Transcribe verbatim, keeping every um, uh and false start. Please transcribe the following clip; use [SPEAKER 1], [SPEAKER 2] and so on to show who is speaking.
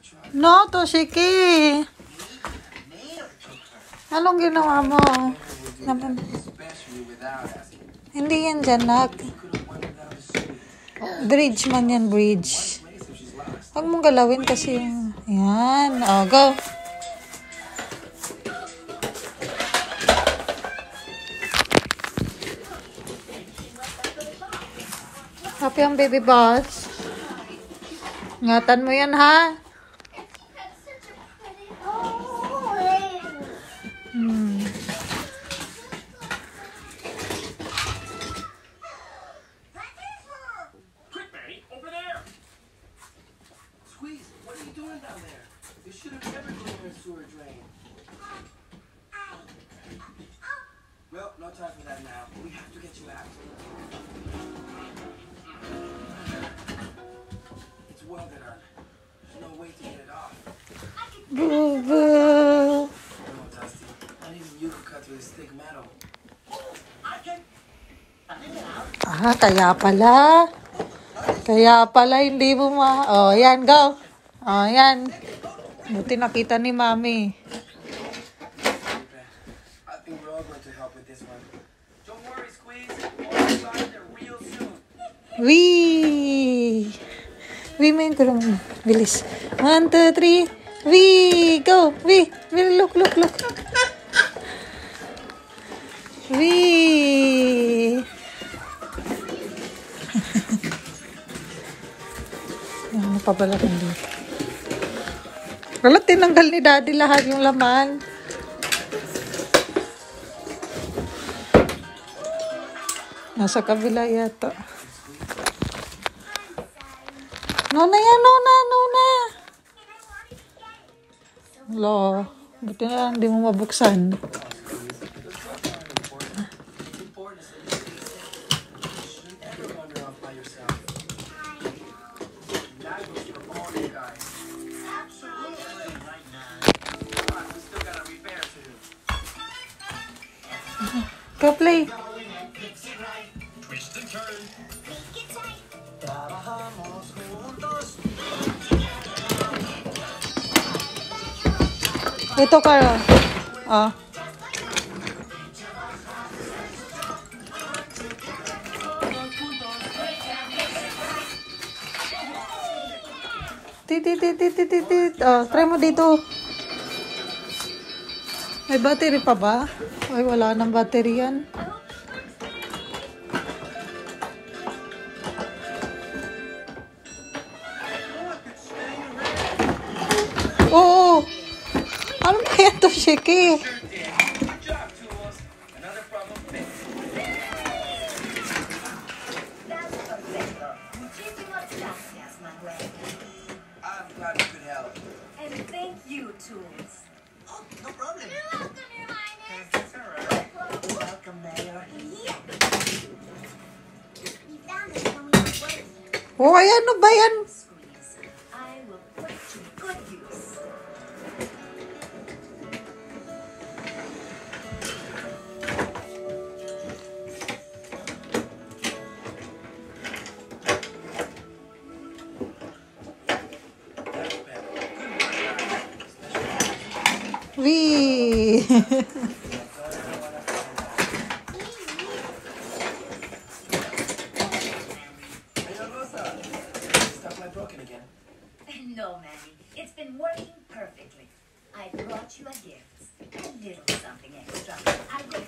[SPEAKER 1] No, Toshiki. Anong ginawa mo? Naman. Hindi yan dyan, nak. Bridge man yan, bridge. Huwag mong galawin kasi yung... Yan. O, go. Happy ang baby boss. Ingatan mo yan, ha? Hmm.
[SPEAKER 2] Squeeze, what are you doing down there? You should have never gone in a sewer drain. Well, no time for that now. We have to get you out. It's welded on. There's no way to get it off.
[SPEAKER 1] Boo boo.
[SPEAKER 2] No, Dusty. Not even you could cut through this thick metal.
[SPEAKER 1] Ah, kaya pala. Kaya pala hindi mo ma... Oh, yan, go. Oh, yan. Buti nakita ni Mami.
[SPEAKER 2] I think we're all going to help with this one. Don't worry, Squeeze. We'll be out there real soon.
[SPEAKER 1] Wee! Wee, main ko lang. Bilis. One, two, three. Wee! Go! Wee! Wee! Look, look, look. Wee! Ano pa pala kung dito? Wala, tinanggal ni Daddy lahat yung laman. Nasa kabila yata. Nona yan, Nona, Nona. Hello. Buti na lang, hindi mo mabuksan. Go play. Ito ka. Ah. Tit tit tit tit tit tit. Ah, try mo dito. May battery pa ba? Ay, wala nang battery yan. Oo! Ano ba yan to, Shiki?
[SPEAKER 2] I'm glad we could help.
[SPEAKER 3] And thank you, Tools.
[SPEAKER 2] Oh, no problem.
[SPEAKER 3] You're welcome, Your Highness. That's all right.
[SPEAKER 2] Welcome, Mayor.
[SPEAKER 3] Yeah. We found it when we were waiting.
[SPEAKER 1] Oh, ay, ano ba yan?
[SPEAKER 3] Squeeze. I will put it to good use.
[SPEAKER 1] Wee!
[SPEAKER 2] Broken again.
[SPEAKER 3] No, Manny. It's been working perfectly. I brought you a gift. A little something extra. I will